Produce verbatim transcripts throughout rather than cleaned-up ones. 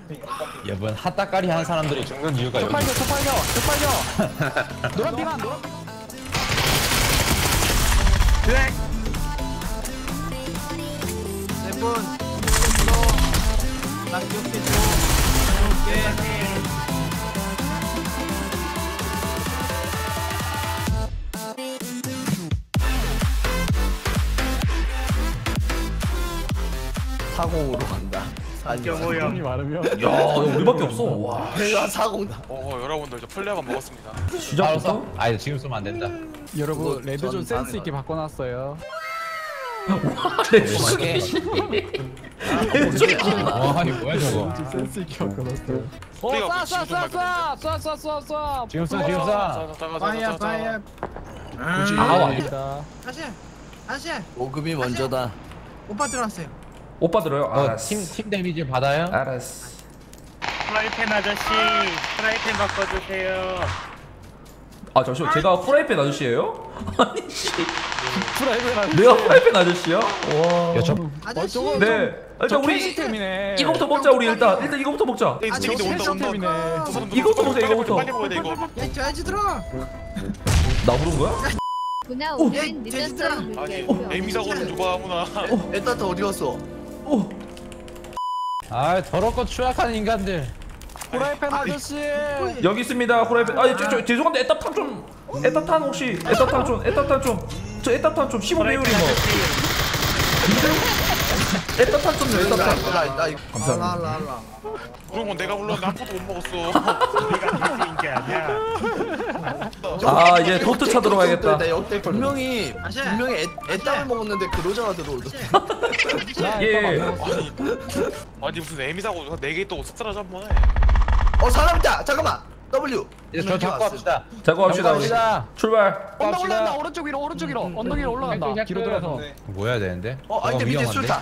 여분 핫따까리 하는 사람들이 죽는 이유가 여기. 빨려, 저 빨려, 저 빨려. 노란 핑한 노란. 그래. 세븐 나 기억해줘. 다녀올게. 사공으로 간다. 안경호 돈이 형. 많으면. 야, 야, 우리밖에 없어. 와. 내가 사공다. 어 여러분들 저 플레어만 먹었습니다. 시작부터? 아니 지금 쓰면 안 된다. 여러분 그거 레드 좀 전 센스 있게 바꿔놨어요. 내 죽이. 와 아니 뭐야 저거. 좀 센스 있게 바꿔놨어요. 어, 우리가 쏴, 쏴, 쏴, 쏴, 쏴, 쏴, 쏴, 쏴. 지금 써 지금 써. 파이어 파이어. 굳이 아, 아닙니다. 다시 다시. 오금이 먼저다. 오빠 들어왔어요. 오빠 들어요? 알았어. 어팀팀 데미지 받아요? 알았어. 프라이팬 아저씨, 프라이팬 바꿔주세요. 아, 잠시만. 제가 프라이팬 아저씨예요? 아니 씨. 프라이팬 아저씨. 내가 프라이팬 아저씨야? 와. 야 저. 아저씨. 저거 네. 일단 저 우리 시스템이네. 이거부터 먹자. 우리 일단 일단 이거부터 먹자. 아, 저기 저 온다 온다 시스템이네. 온다. 이거부터 먹자, 이거부터. 빨리 먹어야 돼 이거. 야, 돼지 들어. 나 부른 거야? 구나 오, 오면 얘, 늦었어요. 돼지들아. 아니 물결표. 에미 사고는 누가 아무나. 에따타 어디 갔어? 오. 아 더럽고 추악한 인간들. 프라이팬 아저씨. 여기 있습니다. 후라이팬. 아, 저, 저 죄송한데 에따탄 좀. 에따탄 혹시 에따탄 좀 에따탄 좀. 저 에따탄 좀 십오 배율이 뭐. 에따탄 좀 에따탄. 나 이거. 감사합니다. 라라라. 그런 건 내가 불렀는데 한 번도 못 먹었어. 우리가 돼지인 게 아니야. 아, 이제 도트 찾으러 가야겠다. 나 역대 분명히 분명히 애, 애땅을 먹었는데 그로자가 들어오더라. 예. 아니 아니 무슨 에미 사고 네 개 있다고 습사라지 한 번에. 어 사람 있다. 잠깐만. W. 이제 저 잡고 합시다. 자고 합시다 우리. 합시다. 출발. 언덕 올라간다. 오른쪽 위로, 오른쪽 위로. 언덕 위로 올라간다. 뒤로 돌아서. 뭐 해야 되는데? 어 저거 아이템 밑에 위험한데? 술타.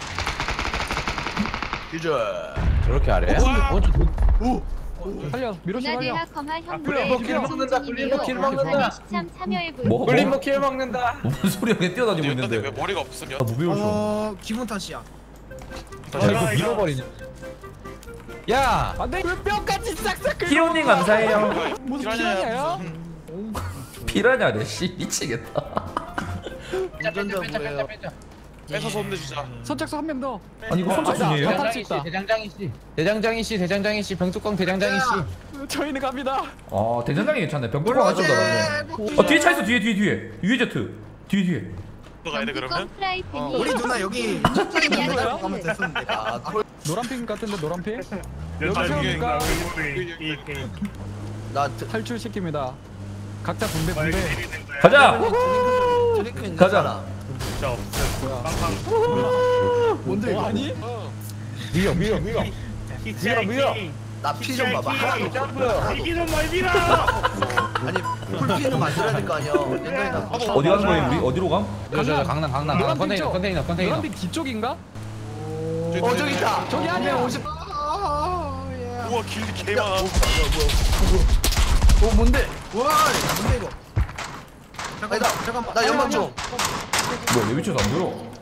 유저. 저렇게 하래? 오. 살려. 미로시 살려. 나디하 커마 굴림 형부의 먹기를 먹는다, 굴림 먹기를 먹는다. 참 참여해 볼. 뭐? 굴림 먹기를 먹는다. 무슨 소리야? 그냥 뛰어다니고 근데 왜 있는데. 머리가 없으면? 아, 무배율 좀. 어 기분 탓이야. 아 이거 밀어버리네. 야. 안돼. 왜 뼈까지 싹싹 긁어? 키오님 감사해요. 무슨 피라냐요? 피라냐래 씨 미치겠다. 운전자 뭐예요? 뺏어서 혼내주자. 선착순 한 명 더. 아니 이거 아니다. 선착순이에요? 다 탈 수 있다. 대장장이 씨, 대장장이 씨, 대장장이 씨, 병뚜껑 대장장이 씨. 저희는 갑니다. 아 대장장이 괜찮네. 병뚜껑 안 쩐다 나는. 어 뒤에 차 있어 뒤에 뒤에 뒤에. 유에제트 뒤에 뒤에. 들어가야 돼 그러면? 프라이팬이 우리 누나 여기 누구예요? 가면 됐었는데. 아 콜. 노란핑 같은데 노란핑? 여기 여자 세웁니까? 이 게임. 나 탈출 시킵니다. 각자 분배 말 분배. 때리는 거야. 가자. 드링크 있는 가자. 사람. 진짜 없어. 빵빵. 뭔데 어 이거? 아니? 밀어, 밀어, 밀어. 히치하이킹. 나 피 좀 봐봐. 하나도 없어. 이기 좀 말미라. 아니 풀피는 만들어야 될 거 아니야. 옛날에 나 어디 가는 거예요 우리? 어디로 감? 저, 저, 저, 강남, 강남, 강남. 노란핑 컨테이너, 쪽. 컨테이너, 컨테이너. 노란핑 뒤쪽인가? 어 저기 있다. 저기 아니야. 오십. 아, 예. 우와 길이 개 많아. 어 뭔데? 와 뭔데 이거? 잠깐만 잠깐만 나 연막 좀. 뭐야 내 위치에서 안 보여?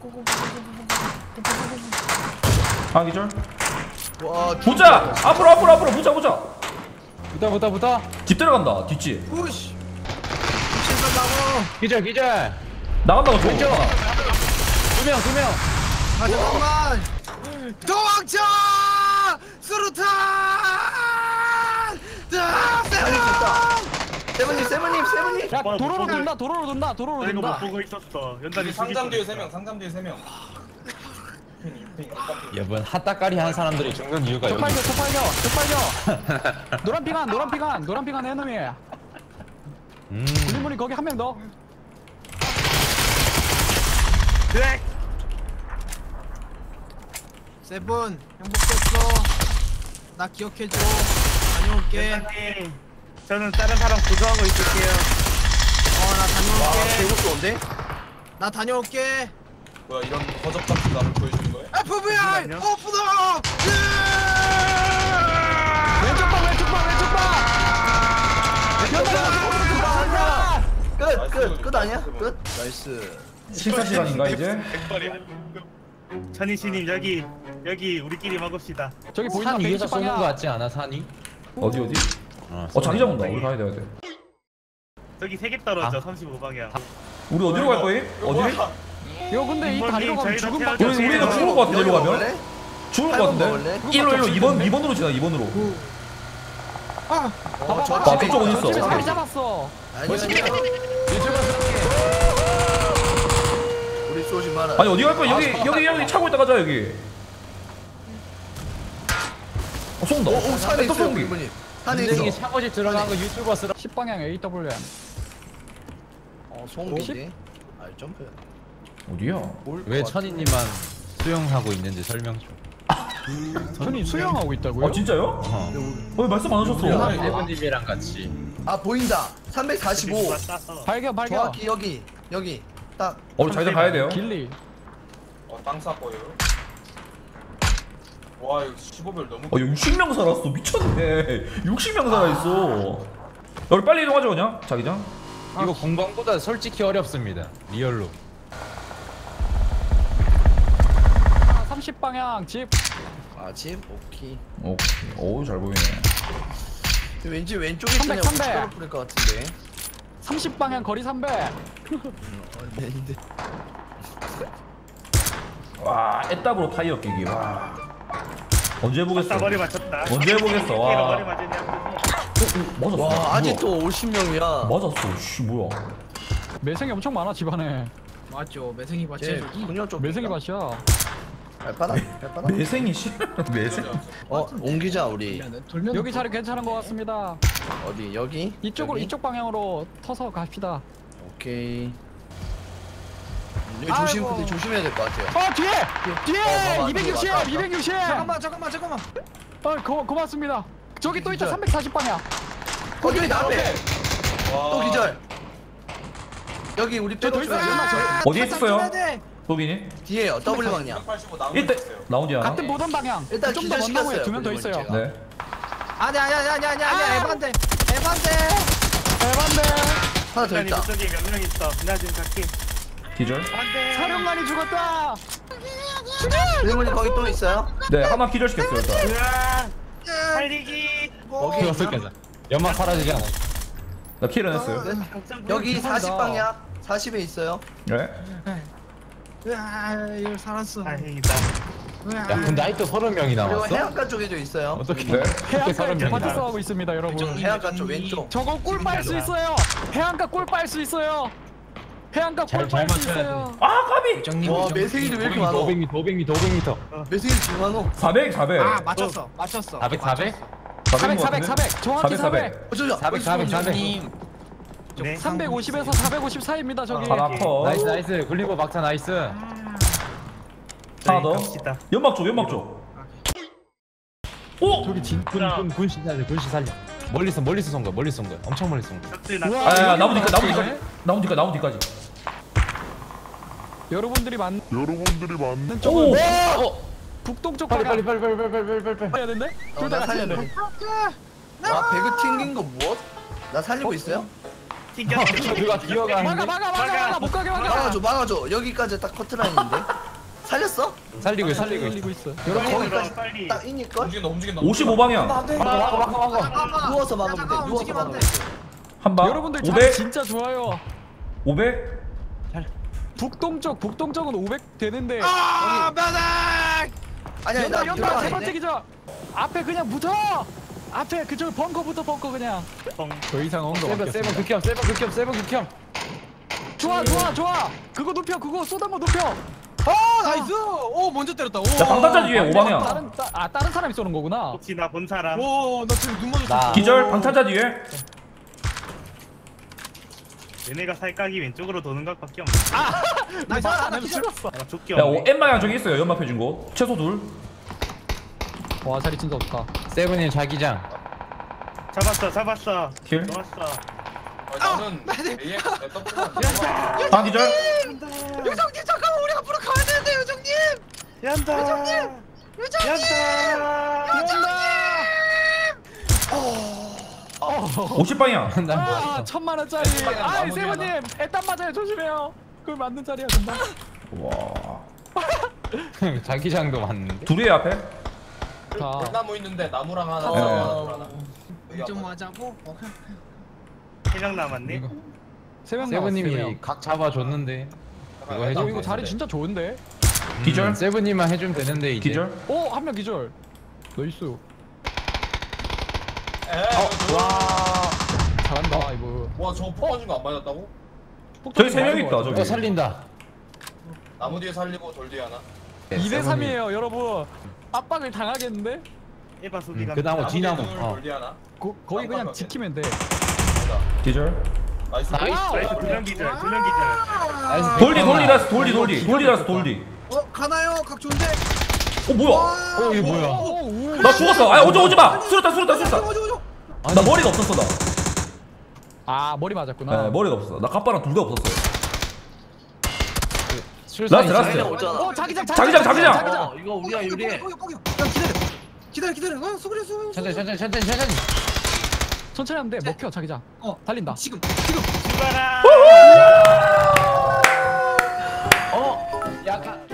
아 기절. 와 보자. 앞으로 앞으로 앞으로 보자 보자. 붙어, 붙어, 붙어. 집 들어간다 뒷집. 우씨. 미친 나고. 기절, 기절. 나간다고 저. 왼쪽. 두 명, 두 명. 아 잠깐만. 도망쳐! 수루탄! 아, 세븐님! 세븐님, 세븐님, 세븐님! 야 뭐, 도로로 뭐, 돈다. 도로로 돈다. 도로로 이거 못 돈다. 보고 있었어. 연단이 상점 뒤에 세 명, 상점 뒤에 세 명. 여분 핫따까리 하는 사람들이 죽는 이유가 저 여기. 빨려. 저 빨려. 저 빨려. 노란핑한 노란핑한 노란핑한 해놈이. 음. 물리물이 거기 한 명 더. 그래. 세븐, 행복했어. 나 기억해줘. 다녀올게. 연단님. 저는 다른 사람 구조하고 있을게요. 어, 나 와, 다녀올게. 개구 좋은데? 나 다녀올게. 뭐야, 이런 거적 같은 나를 보여주는 거야? 에프비아이! 잠시만요. 오픈업! 왼쪽 봐 왼쪽 봐 왼쪽 봐. 끝! 끝! 끝 아니야? 끝? 나이스. 식사 시간인가 이제? 백발이야. 천이씨님 여기 여기 우리끼리 먹읍시다. 저기 보인다. 산 위에서 백이십 쏘는 거 방향. 같지 않아 산이? 어디 어디? 어, 어 자기장 온다. 우리 가야 돼 가야 돼. 저기 세 개 떨어져. 아. 삼십오 방향. 우리 어디로 갈 거임? 어디? 이거 근데 이 다리로 가면 죽음 저희가 밖에 우리 없어. 우리는 죽을 것 같은데 일로 가면? 먹을래? 죽을 것 팔번 같은데? 먹을래? 일로 일로 이 번 이 번으로 지나 이 번으로. 아, 어, 봐봐, 저 봐봐. 아, 저쪽 어디 있어? 집에 자리 잡았어. 아니 아니. 우리 쏘지 마라. 아니 어디 갈 거야? 여기 여기 여기 차고 있다 가자 여기. 어 쏜다. 오, 오 산에 또 있어요, 쏜기. 이분이. 산에 근데 이게 있어. 차고집 들어간 거 유튜버 쓰라. 십 방향 에이 더블유 엠. 어, 송기지. 아, 점프. 어디야? 왜 천이님만 수영하고 있는지 설명 좀. 전이 수영하고 있다고요? 아 진짜요? 어. 왜 말씀 안 하셨어? 세븐님이랑 같이. 아, 보인다. 삼백사십오. 싸서. 발견 발견. 정확히 여기. 여기. 딱. 어 우리 자기장 가야 돼요. 길리. 어땅 거예요. 와 이거 십오 별 너무. 어 육십 명 살았어 미쳤네. 육십 명 살아있어. 우리 빨리 이동하자 그냥 자기장. 이거 공방보다 솔직히 어렵습니다. 리얼로. 아, 삼십 방향 집. 아, 집. 오케이. 오케이. 어우 잘 보이네. 왠지 왼쪽에 삼백, 그냥 삼백. 우측으로 뿌릴 것 같은데. 삼십 방향 거리 삼백. 얼마인데? 와 애답으로 타이어 끼기. 와. 언제 해보겠어? 싸 머리 맞췄다. 언제 해보겠어? 와. 머리 맞았냐? 맞았어. 와, 뭐야? 아직도 오십 명이야. 맞았어. 씨 뭐야? 매생이 엄청 많아 집안에. 맞죠. 매생이 쟤 밭이야 저기. 그냥 좀 매생이 밭이야. 발바닥. 발바닥. 매생이 싫어. 매생. 어, 옮기자 우리. 돌면 여기 자리 괜찮은 것 같습니다. 어디? 여기? 이쪽으로 여기? 이쪽 방향으로 터서 갑시다. 오케이. 여기 조심, 아이고. 근데 조심해야 될 것 같아요. 어 뒤에 뒤에 어, 봐봐, 이백육십 왔다, 왔다. 이백육십. 잠깐만 잠깐만 잠깐만. 어 고, 고맙습니다. 저기 또 있다 기절. 삼백사십 방향. 어, 여기 나 앞에. 와. 또 기절. 여기 우리 저 더 백업 있어요. 좀 연막 저기. 아, 어디에 탈당 있었어요? 좀 해야 돼. 도빈이? 뒤에요. 더블 방향. 백팔십오 나무 이때 있어요. 나온지 않아? 같은 보던 방향. 일단 좀 더 먼 기절시켰어요, 나무에 두 명 더 그리고 있어요. 제가. 네. 아니 아니 아니 아니 아니 아니 아! 에반데 에반데. 대반대. 하나 더 있다. 저기 몇 명 있어. 나 지금 갈게. 기절? 안돼. 사령관이 죽었다. 일본이 거기 또 있어요? 네 하나 기절시켰어요 일단. 으아. 살리기. 거기 어떻게 하자. 연막 사라지지 않아. 나 킬은 했어요. 여기 사십 방향. 사십에 있어요. 네. 으아 이거 살았어. 다행이다. 야 근데 아직도 서른 명이 그리고 남았어? 해안가 쪽에도 있어요. 어떻게? 네. 어떻게 서른 해안가에 명이 파트 나? 싸우고 있습니다, 여러분. 해안가 쪽 왼쪽. 저거 꿀 빨 수 있어요. 해안가 꿀 빨 수 있어요. 해안가 잘- 꿀 잘 빨 수 맞춰야 있어요. 아 까비. 정님. 와, 매생이도 왜 이렇게 많어? 오백 미터 오백 미터 오백 미터. 매생이도 지금 많어. 사백 사백. 아 맞췄어 맞췄어. 사백 사백? 사백 사백 사백 정확히 사백. 어, 저기요. 사백 사백 사백. 네. 삼백오십에서 사백오십 사이입니다, 저기. 하나 커. 나이스 나이스 글리버 막타 나이스. 하나 더. 갑시다. 연막 쪽 연막 쪽. 오. 저기 진군군 군시 살려 군시 살려. 멀리서 멀리서 쏜 거야 멀리서 쏜 거야 엄청 멀리 쏜 거야. 적들 나. 우와. 아, 아 나무 뒤까 나무 네. 뒤까지. 나무 뒤까 나무 뒤까지. 여러분들이 맞는 오. 쪽은 어 북동쪽 빨리 방향. 빨리 빨리 빨리 빨리 빨리 빨리 빨리. 해야 된대? 어, 둘다 나 같이 해야 살려. 돼. 와, 배그 튕긴 거 무엇? 나 살리고 있어요? 튕겼어. 누가 막아 기어가는데? 막아 막아 막아 못 가게 막아. 막아줘, 막아줘. 여기까지 딱 커트라인인데. 살렸어? 살리고 있어, 살리고 있어. 살리고 있어. 여러분 빨리 거기까지 빨리. 딱 인일걸? 움직인다 움직인다. 오십오 방향. 막아 막아 막아 막아. 누워서 막으면 돼. 누워서 움직이면 안 막으면 돼. 돼. 한 방. 여러분들 자리 오백. 진짜 좋아요. 오백. 북동쪽 북동쪽은 오백 되는데. 아 바닥. 아니, 아니, 나 연다 연다 세 번째 들어가는데. 기절. 앞에 그냥 붙어. 앞에 그쪽 벙커부터 벙커 그냥. 뻥. 더 이상 언거 세븐 세븐 극혐 세븐 극혐 세븐 극혐. 좋아 좋아 좋아. 그거 눕혀 그거 쏟아만 눕혀. 아 나이스. 오 먼저 때렸다. 오. 자 방탄자 뒤에 오 방향. 다른 따, 아 다른 사람이 쏘는 거구나. 혹시 나 본 사람? 오나 지금 눈 마주쳤어. 나 기절 방탄자 뒤에. 얘네가 살각이 왼쪽으로 도는 것밖에 없네. 나이스 안 해도 죽었어. 아, 조끼 야, 오, 없네. M 방향 저기 있어요. 연막 펴준 곳. 최소 둘. 와 자리 진짜 좋다. 세븐님 자기장. 잡았어, 잡았어. 킬. 좋았어. 아, 나는 에이엠 랩 방 기절. 요정님 잠깐만 우리 앞으로 가야 되는데 요정님. 연다. 요정님. 연다. 오십 방향. 난 아 뭐. 천만 원짜리. 아 세븐님 애딴 맞아요 조심해요. 그걸 맞는 자리야 금방. 와. 자기장도 맞는데? 둘이에요 앞에. 자. 불나무 있는데 나무랑 하나 어. 나무 하나. 일 점 하자고? 오케이. 세 명 남았네. 이거 세명 세븐님이 각 잡아줬는데 이거 어, 해주면 이거 자리 되는데. 진짜 좋은데? 기절. 음, 세븐님만 해주면 되는데 이제 기절. 오, 한 명 기절. 나이스. 에. 와, 잘한다 이거. 와저 폭 맞은 거 안 맞았다고? 저기 세 명 있다 저기. 어 살린다. 나무 뒤에 살리고 돌 뒤에 하나. 이 대 삼이에요 여러분. 압박을 당하겠는데? 에바 소리 음, 가. 그 나무 뒤에 뒤나무. 둘, 어. 돌 뒤에 하나. 거, 거기 그냥 깜빡하게. 지키면 돼. 기절. 나이스. 나이스. 나이스. 두명 기절. 두명 기절. 나이스. 돌리 돌리라서 돌리 돌리 돌리라서 돌리. 어 가나요? 각 좋은데. 어 뭐야? 어 이게 뭐야? 오, 오. 나 죽었어. 아 오지 오지 마. 수류탄 수류탄 오죠 수류탄. 오죠 오죠. 나 머리가 없었어 나. 아, 머리 맞았구나. 네 머리가 없었어. 나 갑바랑 둘 다 없었어. 술사 라스트, 라스트. 있어요. 오잖아. 어, 자기장, 자기장, 자기장. 자기장. 어 이거 우리가 유리해. 거기 거기. 야 기다려. 기다려 기다려. 어 수그려 수그려. 천천히 천천히 천천히 천천히. 천천히 하면 돼. 먹혀, 자기장. 어 달린다. 지금 지금. 죽어라. 어 약간.